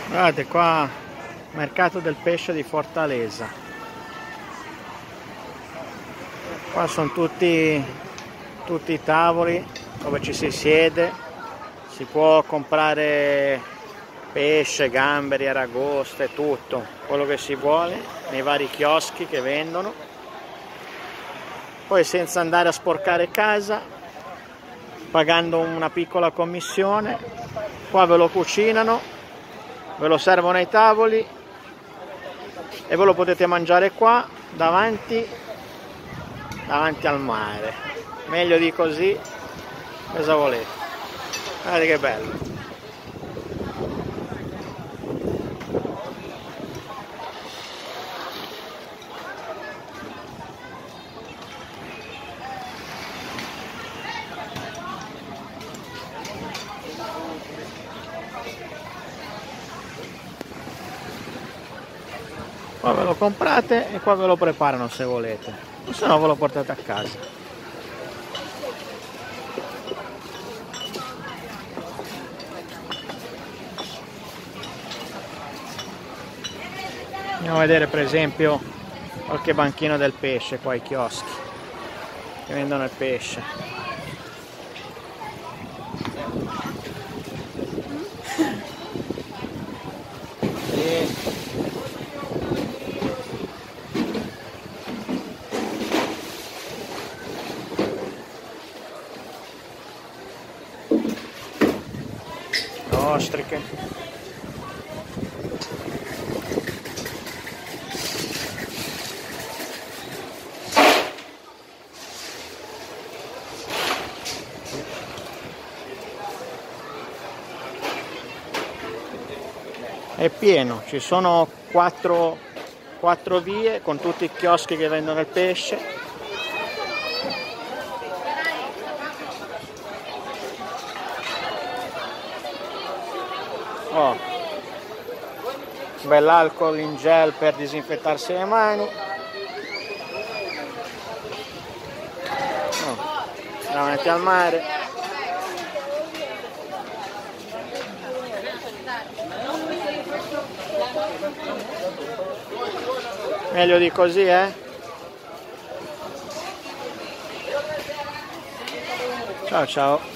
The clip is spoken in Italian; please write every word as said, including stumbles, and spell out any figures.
Guardate qua, mercato del pesce di Fortaleza. Qua sono tutti, tutti i tavoli dove ci si siede, si può comprare pesce, gamberi, aragoste, tutto quello che si vuole nei vari chioschi che vendono. Poi senza andare a sporcare casa, pagando una piccola commissione, qua ve lo cucinano, ve lo servono ai tavoli e ve lo potete mangiare qua davanti davanti al mare. Meglio di così cosa volete? Guardate che bello. Qua ve lo comprate e qua ve lo preparano se volete, o se no ve lo portate a casa. Andiamo a vedere per esempio qualche banchino del pesce qua ai chioschi che vendono il pesce. Ostriche. È pieno, ci sono quattro, quattro vie con tutti i chioschi che vendono il pesce. Oh, bell'alcol in gel per disinfettarsi le mani. Oh, davanti al mare. Meglio di così, eh? Ciao ciao.